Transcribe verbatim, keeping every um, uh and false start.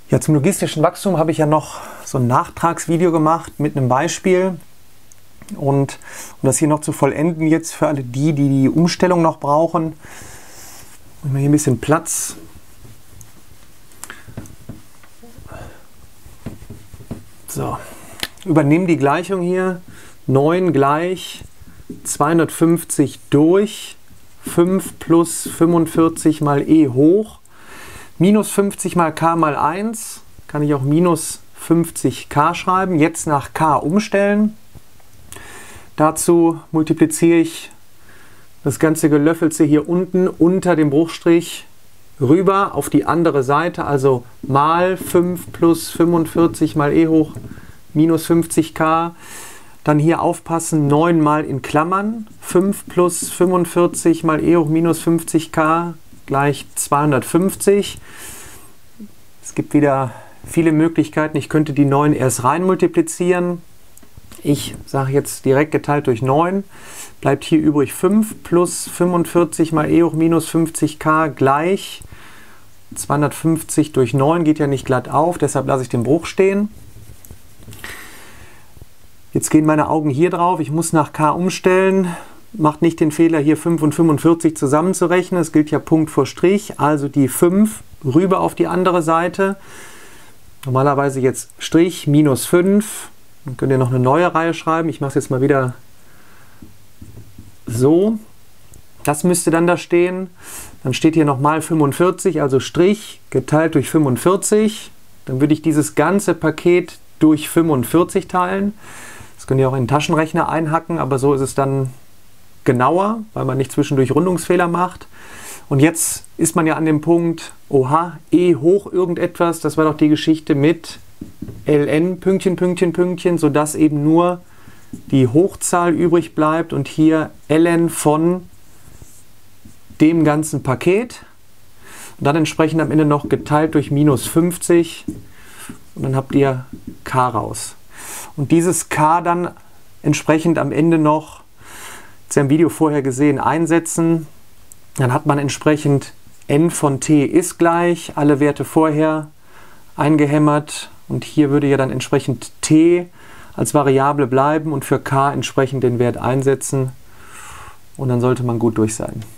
Ja, zum logistischen Wachstum habe ich ja noch so ein Nachtragsvideo gemacht mit einem Beispiel. Und um das hier noch zu vollenden, jetzt für alle die, die die Umstellung noch brauchen, machen wir hier ein bisschen Platz. So, übernehmen die Gleichung hier. neun gleich zweihundertfünfzig durch fünf plus fünfundvierzig mal e hoch. Minus fünfzig mal k mal eins, kann ich auch minus fünfzig k schreiben. Jetzt nach k umstellen. Dazu multipliziere ich das ganze Gelöffelte hier unten unter dem Bruchstrich rüber auf die andere Seite, also mal fünf plus fünfundvierzig mal e hoch minus fünfzig k. Dann hier aufpassen, neun mal in Klammern, fünf plus fünfundvierzig mal e hoch minus fünfzig k gleich zweihundertfünfzig. Es gibt wieder viele Möglichkeiten. Ich könnte die neun erst rein multiplizieren. Ich sage jetzt direkt geteilt durch neun. Bleibt hier übrig fünf plus fünfundvierzig mal e hoch minus fünfzig k gleich zweihundertfünfzig durch neun. Geht ja nicht glatt auf, deshalb lasse ich den Bruch stehen. Jetzt gehen meine Augen hier drauf. Ich muss nach k umstellen. Macht nicht den Fehler, hier fünf und fünfundvierzig zusammenzurechnen. Es gilt ja Punkt vor Strich. Also die fünf rüber auf die andere Seite. Normalerweise jetzt Strich minus fünf. Dann könnt ihr noch eine neue Reihe schreiben. Ich mache es jetzt mal wieder so. Das müsste dann da stehen. Dann steht hier nochmal fünfundvierzig, also Strich geteilt durch fünfundvierzig. Dann würde ich dieses ganze Paket durch fünfundvierzig teilen. Das könnt ihr auch in den Taschenrechner einhacken, aber so ist es dann genauer, weil man nicht zwischendurch Rundungsfehler macht. Und jetzt ist man ja an dem Punkt, oha, e hoch irgendetwas, das war doch die Geschichte mit ln, Pünktchen, Pünktchen, Pünktchen, sodass eben nur die Hochzahl übrig bleibt und hier ln von dem ganzen Paket. Und dann entsprechend am Ende noch geteilt durch minus fünfzig und dann habt ihr k raus. Und dieses k dann entsprechend am Ende noch, jetzt ja im Video vorher gesehen, einsetzen. Dann hat man entsprechend n von t ist gleich, alle Werte vorher eingehämmert. Und hier würde ja dann entsprechend t als Variable bleiben und für k entsprechend den Wert einsetzen. Und dann sollte man gut durch sein.